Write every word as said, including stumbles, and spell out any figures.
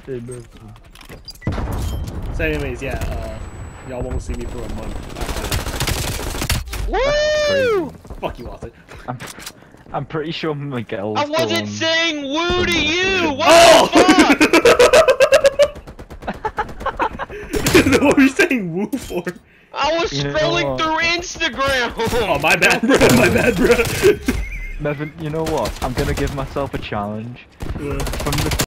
Hey, bro. So anyways, yeah, uh, y'all won't see me for a month. Woo! Fuck you, Austin. I'm, I'm pretty sure Miguel's I wasn't the one saying woo to you! What Oh! the fuck? What were you saying woo for? I was You know scrolling what? through Instagram! Oh, my bad, bro. My bad, bro. Nevin, you know what? I'm gonna give myself a challenge. Yeah. From the